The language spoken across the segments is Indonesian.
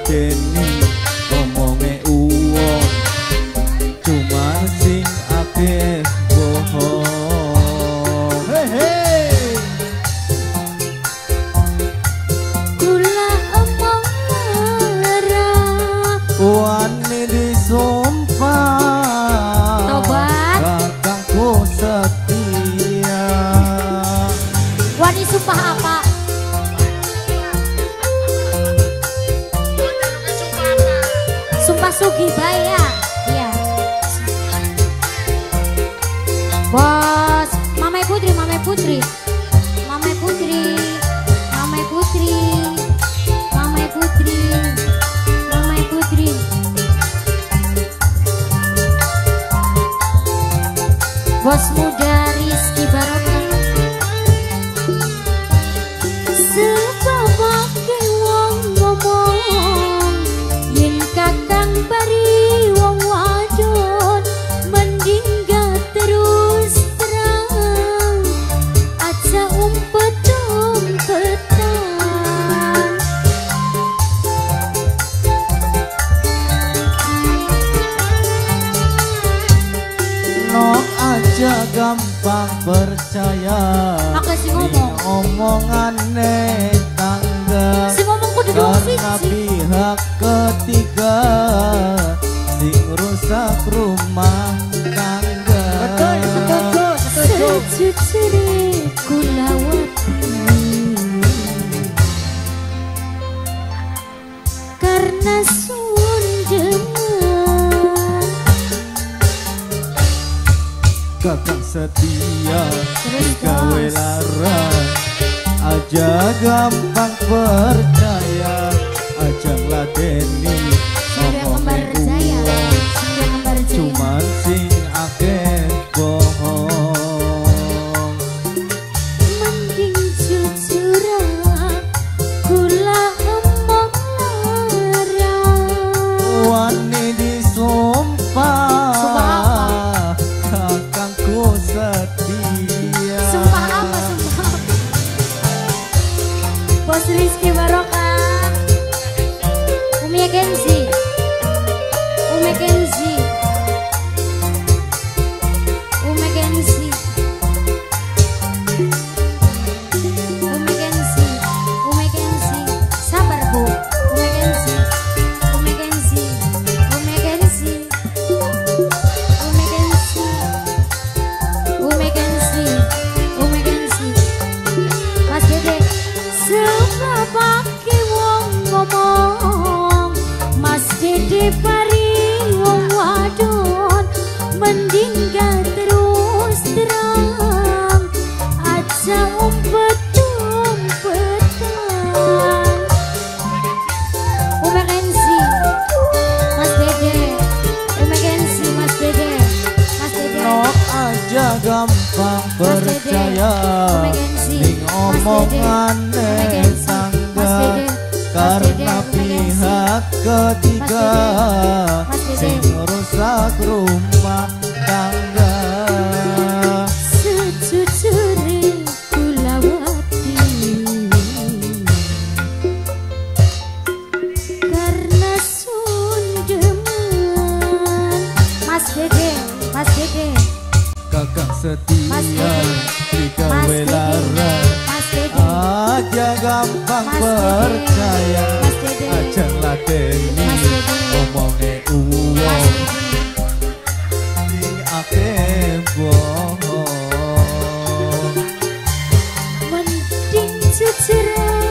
ladeni omonge uwong cuma sing akeh bohong. Hey, hey. Kula omong lara wani disumpah tobat kakangku setia. wani sumpah apa? Sumpah sugih bae ya. Iya. Bos, Mamai Putri, Mamai Putri. Mamai Putri. Mamai Putri. Mamai Putri. Mamai Putri. Bos muda Rizky Barokah. Sebabake wong ngomong yen kakang bari wong wadon mending gak terus terang aja umpet-umpetan. Nok aja gampang percaya Makasih ngomong. omongane tangga Si ngomong kudu dong karena sih. pihak ketiga sing rusak rumah tangga. Sejujurnya kulawati karena sun demen. Kakang setia Terus, gawe Bos. lara aja gampang percaya aja ladeni Surya kembar jaya. Surya kembar jaya. cuman sing akeh bohong. Mending jujur kula omong lara. Wani disumpah Sumpah kakangku setia. Sumpah apa sumpah? Bos Rizky Barokah. Umi Kenzi. Umi Kenzi. Umi Kenzi. Umi Kenzi. Umi Kenzi. Sabar Bu. Umi Kenzi. Umi Kenzi. Umi Kenzi. Umi Kenzi. Umi Kenzi. Umi Kenzi. Mas Dede. Sebabake wong ngomong Mas Dede pari wong wadon mending gak terus terang aja umpet-umpetan. Umi Kenzi. Mas Dede. Umi Kenzi. Mas Dede. Mas Dede. Nok aja gampang percaya Umi Kenzi. ning Mas omongane Dede. Umi Kenzi. Mas tangga Dede. karena Mas Dede. Umi Kenzi. pihak ketiga Mas Dede. sing rusak rumah tangga. Sejujurnya kulawati karena sun demen. Mas Dede. Mas Dede. Kakang Mas setia Dede. digawe Mas Dede. lara Mas Dede. aja gampang Mas Dede. percaya Mas Dede. aja ladeni Mas Dede. omonge Mas uwong Dede. sing akeh bohong. Mending jujur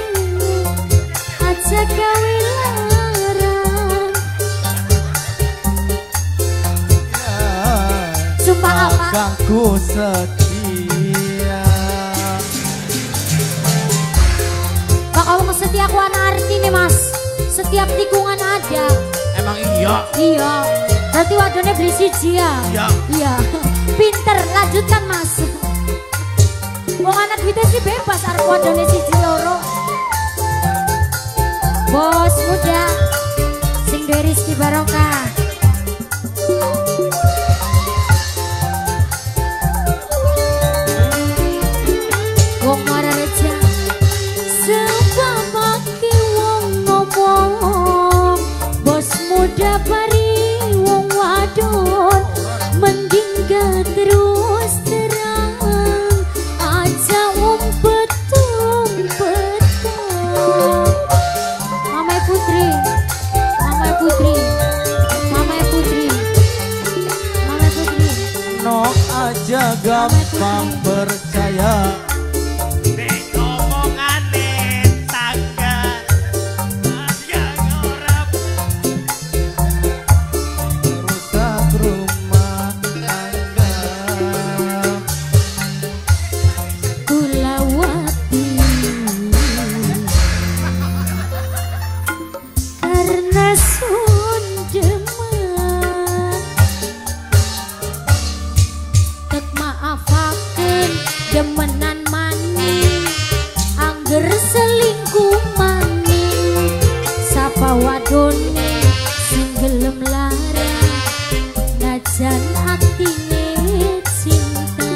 aja gawe larang. Sumpah apa? Kakangku setia. Pak Awang setia aku anak arti nih Mas. Setiap tikungan ada. Emang iya? Iya. Berarti wadone beli siji ya? Iya. Iya. Pinter, lanjutkan Mas. Wong anak duitnya sih bebas arep wadone siji loro. Bos muda sing duwe Rizky Barokah. Wong Marareja sebabake wong ngomong aja gampang percaya. Nek omongane tangga yang ora Rusak rumah tangga. Kulawati karena sun demen tek maafakeun demenan maning angger selingkuh maning sapa wadone sing gelem lara najan atine cinta.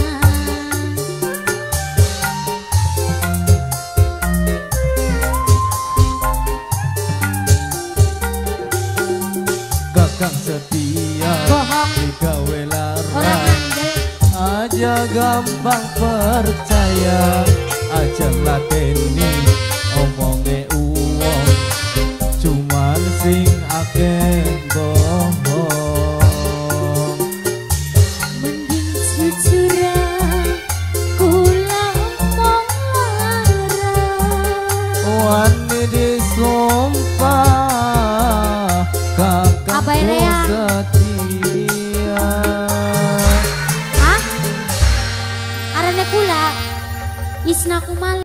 Kakang setia Bohong. digawe Orang lara. andel Aja gampang percaya, aja lateni